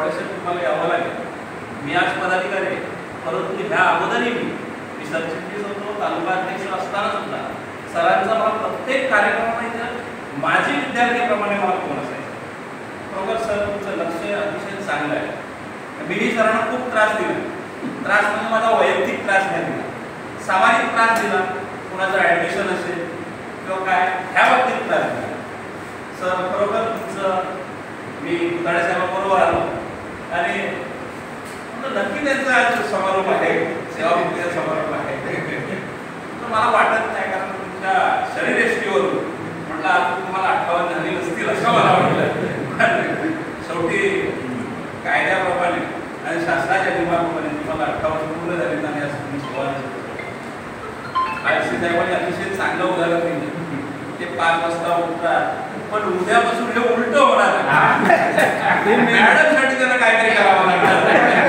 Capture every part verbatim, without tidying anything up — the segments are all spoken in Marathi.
वर्षात तुम्हाला यावं लागेल. मी आज पदाधिकारी आहे, परंतु ह्या अगोदरही मी मी सरचिटणीस होतो, तालुका अध्यक्ष असताना सुद्धा सरांचा मला प्रत्येक कार्यक्रमामध्ये माझी विद्यार्थ्याप्रमाणे मला फोन असायचा. बरोबर सर, तुमचं लक्ष अतिशय चांगलं आहे. मीही सरांना खूप त्रास दिला. त्रास म्हणजे माझा वैयक्तिक त्रास नाही दिला, सामाजिक त्रास दिला. कुणाचं ॲडमिशन असेल किंवा काय ह्या बाबतीत त्रास दिला. सर खरोखर तुमचं मी कुताडे साहेबांबरोबर आलो आणि नक्की त्यांचा आज समारोप आहे, सेवामुक्तीचा समारोप आहे. तर मला वाटत नाही, कारण तुमच्या शरीरयष्टीवरून म्हटलं आज तुम्हाला अठ्ठावन्न झाली नसतील असं मला वाटलं. शेवटी कायद्याप्रमाणे आणि शासनाच्या नियमाप्रमाणे तुम्हाला अठ्ठावन्न पूर्ण झाली नाही असं तुम्ही सुरुवात. आयसी साहेबांनी अतिशय चांगलं उदाहरण दिलं. ते पाच वाजता उठतात, पण उद्यापासून हे उलट होणार. मॅडमसाठी त्यांना काहीतरी करावं लागणार.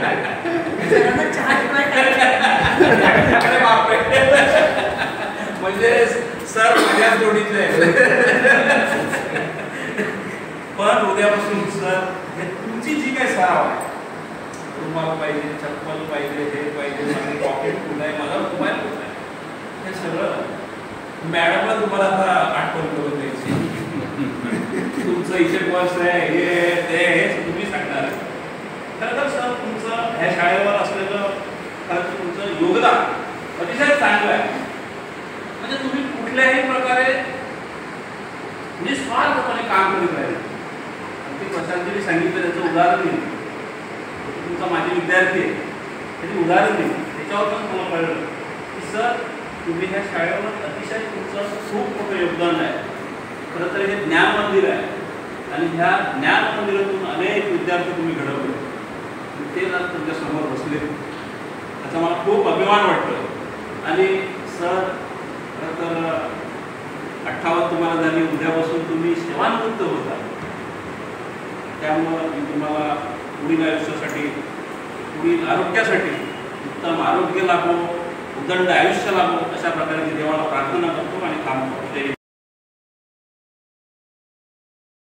म्हणजे सर माझ्याच जोडीचे. पण उद्यापासून सर हे तुमची जी काही सराव आहे, रुमाल पाहिजे, चप्पल पाहिजे, हे पाहिजे, माझी पॉकेट कुठं आहे, मला मोबाईल कुठं आहे, हे सगळं मॅडमला तुम्हाला आता आठवण करून द्यायची. तुमचं इथे बस आहे, हे ते हेच तुम्ही सांगणार. खरं तर सर तुमचं ह्या शाळेवर असलेलं खरं तुमचं योगदान अतिशय चांगलं आहे. म्हणजे तुम्ही कुठल्याही प्रकारे निस्वार्थपणे काम करीत राहिले. ते प्रशांतजींनी सांगितलं त्याचं उदाहरण दिलं. तुमचा माझे विद्यार्थी आहे त्याचे उदाहरण दिलं. त्याच्यावरच मला कळलं की सर तुम्ही ह्या शाळेवर अतिशय तुमचं खूप मोठं योगदान आहे. खरं तर हे ज्ञान मंदिर आहे आणि ह्या ज्ञान मंदिरातून अनेक विद्यार्थी तुम्ही घडवले. ते जर तुमच्यासमोर बसले त्याचा मला खूप अभिमान वाटतो. आणि सर खरं तर अठ्ठावन्न तुम्हाला झाली, उद्यापासून तुम्ही सेवानिवृत्त होता. त्यामुळं मी तुम्हाला पुढील आयुष्यासाठी, पुढील आरोग्यासाठी उत्तम आरोग्य लाभो, उदंड आयुष्य लाभो अशा प्रकारे मी देवाला प्रार्थना करतो आणि थांबतो.